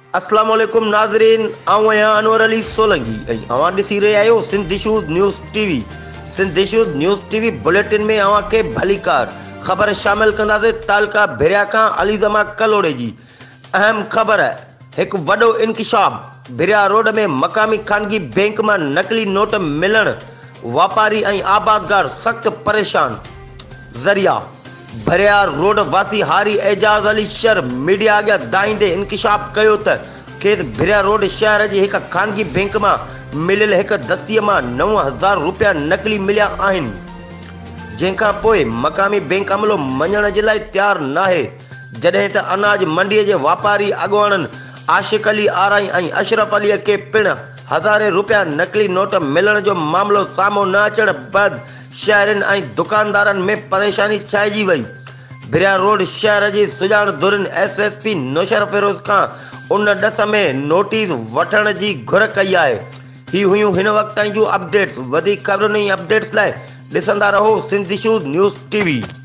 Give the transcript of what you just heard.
अस्सलाम वालेकुम नाज़रीन, आऊं आहियां अनवर अली सोलंकी ऐं अवां ॾिसी रहिया आहियो Sindh issues news TV. Sindh issues news TV bulletin में अवां खे भलीकार ख़बर शामिल कंदासीं। तालका भिरिया खां अलीज़मा कलोड़े जी अहम ख़बर है। एक वॾो इंकशाफ। भिरिया रोड में मक़ामी ख़ानगी बैंक में नकली नोट मिलण, वापारी ऐं आबादगार सख्त परेशान। ज़रिया भरिया रोड वासी हारी एजाज अली शर मीडिया आगे दाईंदे इंकशाफ कयो त खेत भिरिया रोड शहर जी एक खानगी बैंक में मिलियल एक दस्तीअ मां 9,000 रुपया नकली मिलिया आहिनि, जंहिंखां पोइ मक़ामी बैंक अमलो मञण जे लाइ तयार नाहे, जॾहिं त अनाज मंडीअ जे वापारी अॻुवाणनि आशिक अली आराई ऐं अशरफ अलीअ खे पिणु हज़ारे रुपया नकली नोट मिलण जो मामलो साम्हूं न अचण बैदि शहरनि ऐं दुकानदारनि में परेशानी छाइजी वई। भिरिया रोड शहर जी सुञाण धुरिन SSP नौशर फिरोज़ खां उन ॾस में नोटिस वठण जी घुर कई आहे। ही हुयूं हिन वक़्त ताईं जूं अपडेट्स। वधीक ख़बरुनि ऐं अपडेट्स लाइ ॾिसंदा रहो सिंध इशूज़ न्यूज़ टीवी।